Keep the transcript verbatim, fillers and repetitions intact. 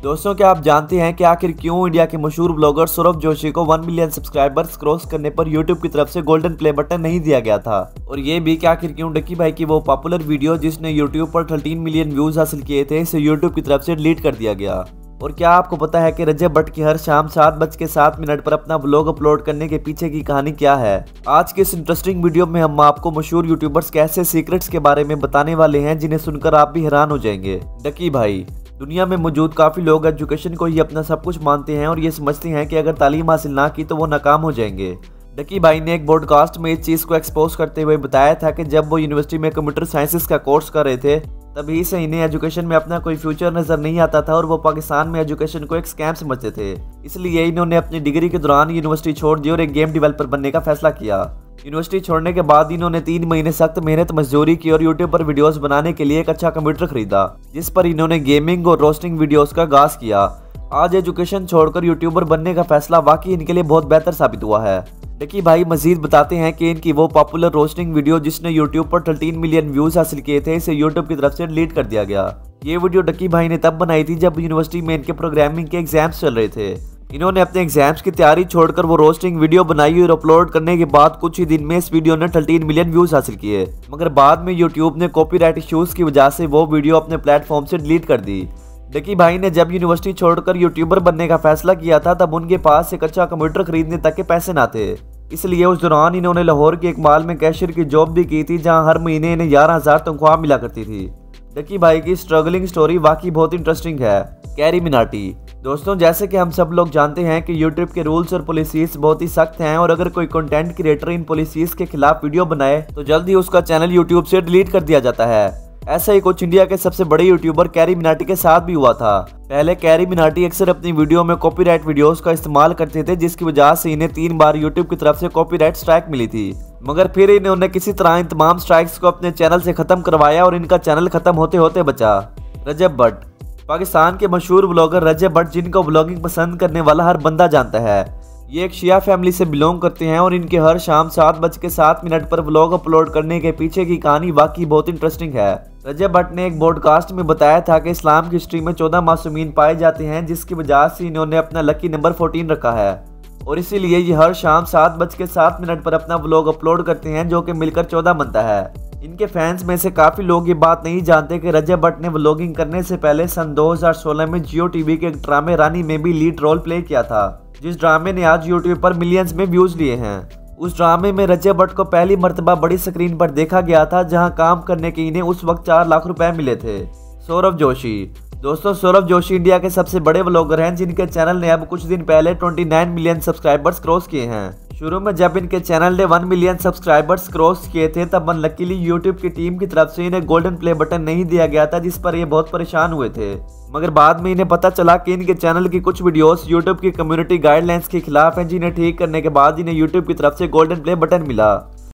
दोस्तों, क्या आप जानते हैं कि आखिर क्यों इंडिया के मशहूर ब्लॉगर सौरभ जोशी को वन मिलियन सब्सक्राइबर्स क्रॉस करने पर यूट्यूब की तरफ से गोल्डन प्ले बटन नहीं दिया गया था। और ये भी कि आखिर क्यों डक्की भाई की वो पॉपुलर वीडियो जिसने यूट्यूब पर थर्टीन मिलियन व्यूज हासिल किए थे, इसे यूट्यूब की तरफ से डिलीट कर दिया गया। और क्या आपको पता है कि रजब भट्ट की हर शाम सात बज के सात मिनट पर अपना ब्लॉग अपलोड करने के पीछे की कहानी क्या है? आज के इस इंटरेस्टिंग वीडियो में हम आपको मशहूर यूट्यूबर्स के ऐसे सीक्रेट्स के बारे में बताने वाले हैं जिन्हें सुनकर आप भी हैरान हो जाएंगे। डक्की भाई, दुनिया में मौजूद काफ़ी लोग एजुकेशन को ही अपना सब कुछ मानते हैं और ये समझते हैं कि अगर तालीम हासिल ना की तो वो नाकाम हो जाएंगे। डक्की भाई ने एक पॉडकास्ट में इस चीज़ को एक्सपोज करते हुए बताया था कि जब वो यूनिवर्सिटी में कंप्यूटर साइंसेस का कोर्स कर रहे थे, तभी से इन्हें एजुकेशन में अपना कोई फ्यूचर नज़र नहीं आता था और वो पाकिस्तान में एजुकेशन को एक स्कैम समझते थे। इसलिए इन्होंने अपनी डिग्री के दौरान यूनिवर्सिटी छोड़ दी और एक गेम डेवलपर बनने का फैसला किया। यूनिवर्सिटी छोड़ने के बाद इन्होंने तीन महीने सख्त मेहनत मजदूरी की और यूट्यूब पर वीडियोस बनाने के लिए एक अच्छा कंप्यूटर खरीदा, जिस पर इन्होंने गेमिंग और रोस्टिंग वीडियोस का आगाज किया। आज एजुकेशन छोड़कर यूट्यूबर बनने का फैसला वाकई इनके लिए बहुत बेहतर साबित हुआ है। डक्की भाई मजीद बताते हैं कि इनकी वो पॉपुलर रोस्टिंग वीडियो जिसने यूट्यूब पर थर्टीन मिलियन व्यूज हासिल किए थे, इसे यूट्यूब की तरफ से डिलीट कर दिया गया। ये वीडियो डक्की भाई ने तब बनाई थी जब यूनिवर्सिटी में इनके प्रोग्रामिंग के एग्जाम्स चल रहे थे। इन्होंने अपने एग्जाम्स की तैयारी छोड़कर वो रोस्टिंग वीडियो बनाई और अपलोड करने के बाद कुछ ही दिन में इस वीडियो ने थर्टीन मिलियन व्यूज हासिल किए। मगर बाद में यूट्यूब ने कॉपीराइट इश्यूज की वजह से वो वीडियो अपने प्लेटफॉर्म से डिलीट कर दी। डक्की भाई ने जब यूनिवर्सिटी छोड़कर यूट्यूबर बनने का फैसला किया था, तब उनके पास एक अच्छा कंप्यूटर खरीदने तक के पैसे ना थे। इसलिए उस दौरान इन्होंने लाहौर के एक मॉल में कैशियर की जॉब भी की थी, जहां हर महीने इन्हें ग्यारह हजार तनख्वाह मिला करती थी। डक्की भाई की स्ट्रगलिंग स्टोरी वाकई बहुत इंटरेस्टिंग है। कैरी मिनाटी, दोस्तों, जैसे कि हम सब लोग जानते हैं कि यूट्यूब के रूल्स और पॉलिसीज बहुत ही सख्त हैं और अगर कोई कंटेंट क्रिएटर इन पॉलिसीज के खिलाफ वीडियो बनाए तो जल्द ही उसका चैनल यूट्यूब से डिलीट कर दिया जाता है। ऐसा ही कुछ इंडिया के सबसे बड़े यूट्यूबर कैरी मिनाटी के साथ भी हुआ था। पहले कैरी मिनाटी अक्सर अपनी वीडियो में कॉपीराइट वीडियोस का इस्तेमाल करते थे, जिसकी वजह से इन्हें तीन बार यूट्यूब की तरफ से कॉपीराइट स्ट्राइक मिली थी। मगर फिर इन्होंने किसी तरह इन तमाम स्ट्राइक्स को अपने चैनल से खत्म करवाया और इनका चैनल खत्म होते होते बचा। रजब भट्ट, पाकिस्तान के मशहूर ब्लॉगर रजब भट्ट, जिनको ब्लॉगिंग पसंद करने वाला हर बंदा जानता है। ये एक शिया फैमिली से बिलोंग करते हैं और इनके हर शाम सात बज के सात मिनट पर व्लॉग अपलोड करने के पीछे की कहानी वाकई बहुत इंटरेस्टिंग है। रजब भट्ट ने एक पॉडकास्ट में बताया था कि इस्लाम की हिस्ट्री में चौदह मासूमीन पाए जाते हैं, जिसकी वजह से इन्होंने अपना लकी नंबर चौदह रखा है और इसीलिए ये हर शाम सात बज के सात मिनट पर अपना व्लॉग अपलोड करते हैं, जो कि मिलकर चौदह बनता है। इनके फैंस में से काफी लोग ये बात नहीं जानते कि रजब भट्ट ने व्लॉगिंग करने से पहले सन दो हज़ार सोलह में जियो टीवी के एक ड्रामे रानी में भी लीड रोल प्ले किया था, जिस ड्रामे ने आज यूट्यूब पर मिलियंस में व्यूज लिए हैं। उस ड्रामे में रजब भट्ट को पहली मर्तबा बड़ी स्क्रीन पर देखा गया था, जहां काम करने के इन्हें उस वक्त चार लाख रुपए मिले थे। सौरभ जोशी, दोस्तों, सौरभ जोशी इंडिया के सबसे बड़े व्लॉगर हैं, जिनके चैनल ने अब कुछ दिन पहले उनतीस मिलियन सब्सक्राइबर्स क्रॉस किए हैं। शुरू में जब इनके चैनल ने वन मिलियन सब्सक्राइबर्स क्रॉस किए थे, तब अनलकीली यूट्यूब की टीम की तरफ से इन्हें गोल्डन प्ले बटन नहीं दिया गया था, जिस पर ये बहुत परेशान हुए थे। मगर बाद में इन्हें पता चला कि इनके चैनल की कुछ वीडियोस यूट्यूब की कम्युनिटी गाइडलाइंस के खिलाफ हैं, जिन्हें ठीक करने के बाद इन्हें यूट्यूब की तरफ से गोल्डन प्ले बटन मिला।